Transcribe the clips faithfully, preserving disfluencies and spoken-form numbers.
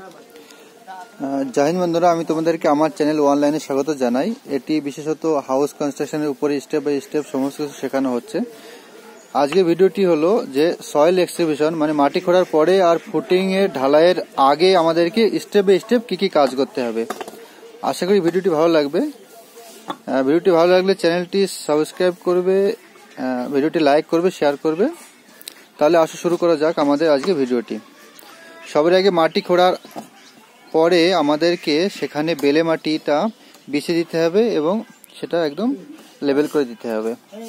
जय हिंद बंधुरा आमी तोमादेरके आमार चैनल अनलाइने स्वागत जानाई। एटी विशेषत हाउस कन्स्ट्राक्शनेर उपरे स्टेप बाई स्टेप समस्त किछु शेखानो होच्छे। आजके भिडियोटी हलो जे सয়েল एक्सकावेशन माने माटी खोड़ार परे और फुटिंग एर ढालाइয়ের आगे आमादेरके स्टेप बाई स्टेप कि कि काज करते हबे। आशा करी भिडियोटी भालो लागबे। भिडियोटी भालो लागले चैनलटी सबस्क्राइब करबे, भिडियोटी लाइक करबे, शेयर करबे। ताहले आसो शुरू करा जाक आमादेर आजके भिडियोटी। सबार आगे माटी खोड़ार পরে আমাদেরকে সেখানে বেলে মাটিটা বিছিয়ে দিতে হবে এবং সেটা একদম লেভেল করে দিতে হবে।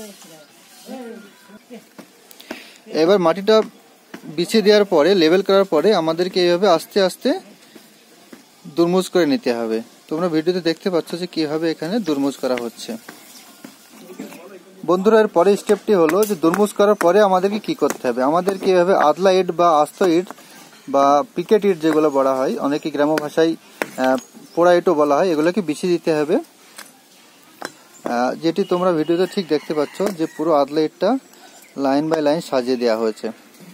এবার মাটিটা বিছিয়ে দেওয়ার পরে লেভেল করার পরে আমাদেরকে এইভাবে আস্তে আস্তে দুরমুজ করে নিতে হবে। তোমরা ভিডিওতে দেখতে পাচ্ছ যে কিভাবে এখানে দুরমুজ করা হচ্ছে। বন্ধুরা এর পরের স্টেপটি হলো যে দুরমুজ করার পরে আমাদেরকে কি করতে হবে। আমাদেরকে এইভাবে আদলা ইট বা আস্ত ইট বা পিকেট ইট যেগুলো বলা হয়, অনেকে গ্রাম্য ভাষায় পোড়া ইটও বলা হয়, এগুলোকে বিছিয়ে দিতে হবে। যেটি তোমরা ভিডিওতে ঠিক দেখতে পাচ্ছ যে পুরো আদলা ইটটা লাইন বাই লাইন সাজিয়ে দেওয়া হয়েছে।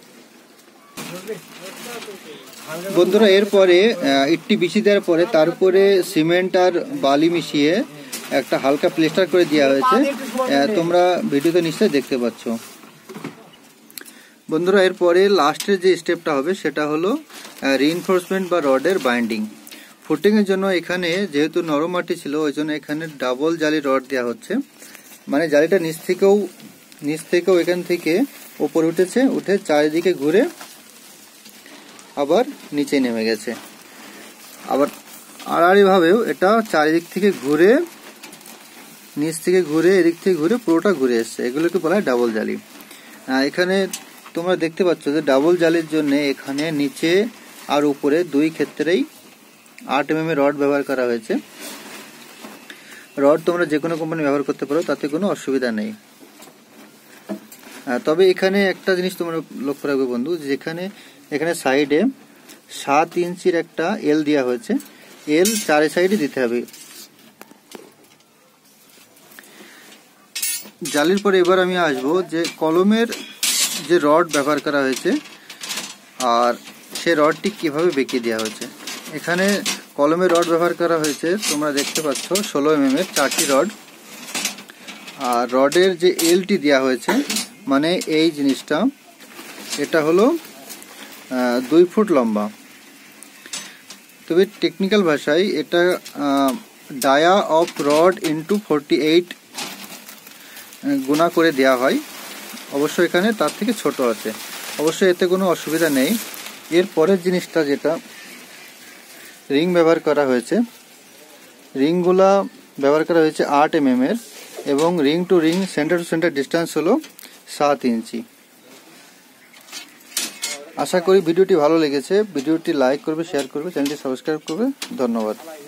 বন্ধুরা এরপরে ইটটি বিছিয়ে দেওয়ার পরে তার উপরে সিমেন্ট আর বালি মিশিয়ে একটা হালকা প্লাস্টার করে দেওয়া হয়েছে। তোমরা ভিডিওতে নিশ্চয়ই দেখতে পাচ্ছ। বন্ধুরা এরপরে লাস্টের যে স্টেপটা হবে সেটা হলো রিইনফোর্সমেন্ট বা রডের বাইন্ডিং। ফুটিং এর জন্য এখানে যেহেতু নরম মাটি ছিল ওই জন্য এখানে ডাবল জালি রড দেওয়া হচ্ছে। মানে জালিটা নিচ থেকেও নিচ থেকেও এখান থেকে উপরে উঠেছে, উঠে চারিদিকে ঘুরে আবার নিচে নেমে গেছে। আবার আড়াআড়ি ভাবেও এটা চারিদিক থেকে ঘুরে নিচ থেকে ঘুরে এদিক থেকে ঘুরে পুরোটা ঘুরে এসছে। এগুলোকে বলা হয় ডাবল জালি। এখানে তোমরা দেখতে পাচ্ছ যে ডাবল জালির জন্য এখানে নিচে আর উপরে দুই ক্ষেত্রেই আট এম এম এর রড ব্যবহার করা হয়েছে। রড তোমরা যে কোনো কোম্পানি ব্যবহার করতে পারো, তাতে কোনো অসুবিধা নেই। তবে এখানে একটা জিনিস তোমরা লক্ষ্য রাখবে বন্ধু, যেখানে এখানে সাইডে সাত ইঞ্চির একটা এল দেওয়া হয়েছে, এল চারি সাইডে দিতে হবে। জালির পরে এবার আমি আসবো যে কলমের যে রড ব্যবহার করা হয়েছে আর সে রডটি কিভাবে বেঁকিয়ে দেওয়া হয়েছে। এখানে কলমের রড ব্যবহার করা হয়েছে, তোমরা দেখতে পাচ্ছ ষোলো এম এম এর চারটি রড। আর রডের যে এলটি দেওয়া হয়েছে মানে এই জিনিসটা এটা হলো দুই ফুট লম্বা। তবে টেকনিক্যাল ভাষায় এটা dia of rod into forty eight গুণা করে দেওয়া হয়। অবশ্য এখানে তার থেকে ছোট আছে, অবশ্যই এতে কোনো অসুবিধা নেই। এর পরের জিনিসটা যেটা রিং ব্যবহার করা হয়েছে, রিংগুলা ব্যবহার করা হয়েছে আট এম এম এর এবং ring to ring centre to centre distance হলো সাত ইঞ্চি। আশা করি ভিডিওটি ভালো লেগেছে। ভিডিওটি লাইক করবে, শেয়ার করবে, চ্যানেলটি সাবস্ক্রাইব করবে। ধন্যবাদ।